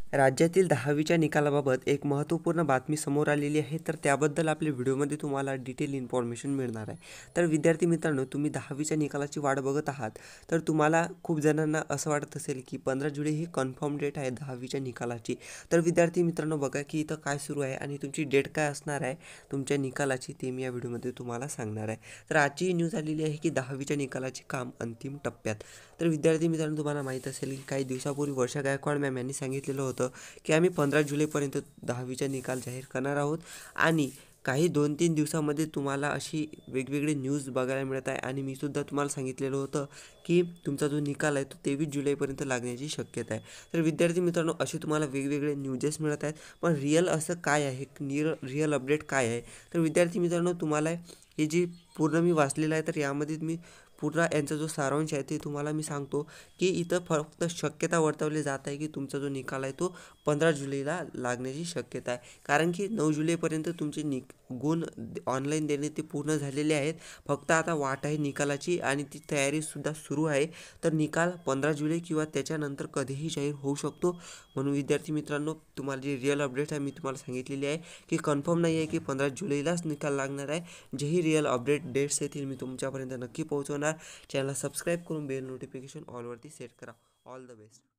राज्यातील 10वीच्या निकालाबाबत एक महत्त्वपूर्ण बातमी समोर आलेली आहे, तर त्याबद्दल आपल्या व्हिडिओमध्ये तुम्हाला डिटेल इन्फॉर्मेशन मिळणार आहे. तर विद्यार्थी मित्रांनो, तुम्ही 10वीच्या निकालाची वाट बघत आहात, तर तुम्हाला खूप जणांना असं वाटत असेल की 15 जुलै ही कन्फर्म डेट आहे 10वीच्या निकालाची. तर विद्यार्थी मित्रांनो, बघा की इथं काय सुरू आहे आणि तुमची डेट काय असणार आहे तुमच्या निकालाची, ते मी या व्हिडिओमध्ये तुम्हाला सांगणार आहे. तर आजची न्यूज आलेली आहे की 10वीच्या निकालाचे काम अंतिम टप्प्यात. तर विद्यार्थी मित्रांनो, तुम्हाला माहीत असेल की काही दिवसापूर्वी वर्षा गायकवाड मॅम यांनी सांगितलेलं होतं की आम्ही 15 जुलैपर्यंत 10वीचा निकाल जाहीर करणार आहोत आणि काही 2-3 दिवसामध्ये तुम्हाला अशी वेगवेगळे न्यूज बघायला मिळत आहे. आणि मी सुद्धा तुम्हाला सांगितलेलं होतं की तुमचा जो निकाल आहे तो 23 जुलैपर्यंत लागण्याची शक्यता आहे. तर विद्यार्थी मित्रांनो, असे तुम्हाला वेगवेगळे न्यूजेस मिळत आहेत, पण रिअल असं काय आहे, रिअल अपडेट काय आहे? तर विद्यार्थी मित्रांनो, तुम्हाला हे जी पूर्ण मी वाचलेलं आहे, तर यामध्ये मी पूर्ण यांचा जो सारांश आहे ते तुम्हाला मी सांगतो की इथं फक्त शक्यता वर्तवली जात आहे की तुमचा जो निकाल आहे तो 15 जुलैला लागण्याची शक्यता आहे. कारण की 9 जुलैपर्यंत तुमचे गुण ऑनलाईन देणे ते पूर्ण झालेले आहेत. फक्त आता वाट आहे निकालाची आणि ती तयारीसुद्धा सुरू आहे. तर निकाल 15 जुलै किंवा त्याच्यानंतर कधीही जाहीर होऊ शकतो. म्हणून विद्यार्थी मित्रांनो, तुम्हाला जी रिअल अपडेट आहे मी तुम्हाला सांगितलेली आहे की कन्फर्म नाही आहे की 15 जुलैलाच निकाल लागणार आहे. जेही रिअल अपडेट डेट्स येतील मी तुमच्यापर्यंत नक्की पोहोचवणार. चॅनलला सबस्क्राईब करून बेल नोटिफिकेशन ऑलवरती सेट करा. All the best.